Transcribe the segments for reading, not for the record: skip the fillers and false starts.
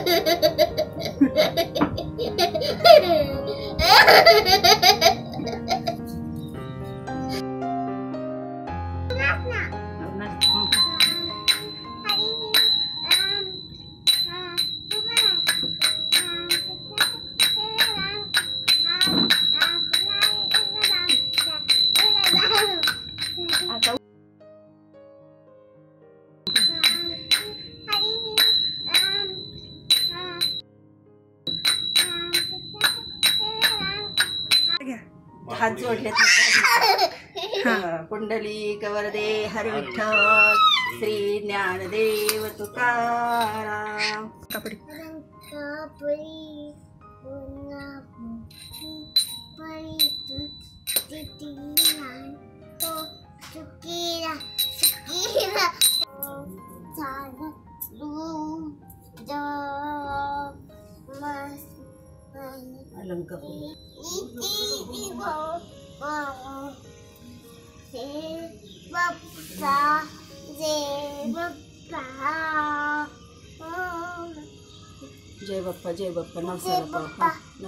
हात जोडलेत. पुंडलिक वरदे हरी विठ्ठल श्री ज्ञानदेव तुकाराम. जय बाप्पा जय बाप्पा नवसाला बाप्पा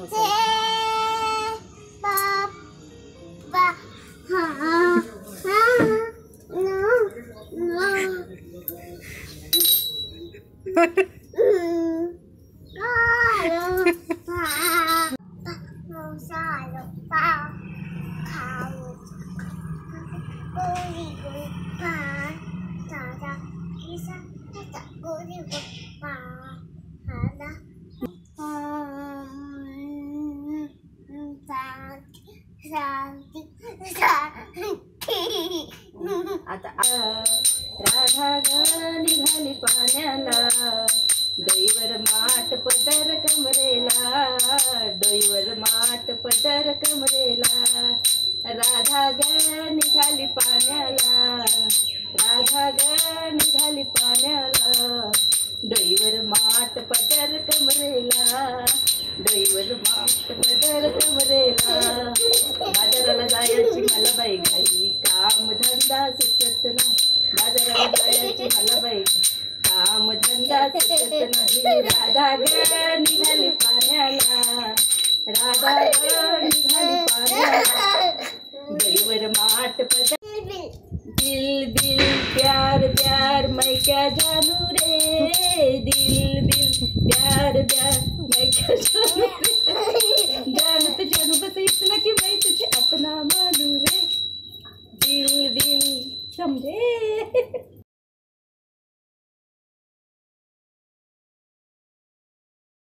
आता राधा निघाली पाण्याला डोईवर माठ पदर कमरेला डोईवर माठ पदर कमरेला राधा निघाली पाण्याला राधा निघाली पाण्याला डोईवर माठ पदर कमरेला डोईवर माठ पदर कमरेला बाजाराला जायची मला बाई घाई काम धंदा सुचत नाही बाजाराला जायची मला बाई काम धंदा सुचत नाही राधा निघाली पाण्याला राधा निघाली पाण्याला डोईवर माठ पदर दिल दिल प्यार प्यार मैं क्या जानू रे दिल दिल प्यार प्यार मैं क्या जानू रे जान तो जानू बस इतना कि मैं तुझे अपना मानू रे दिल दिल समझे.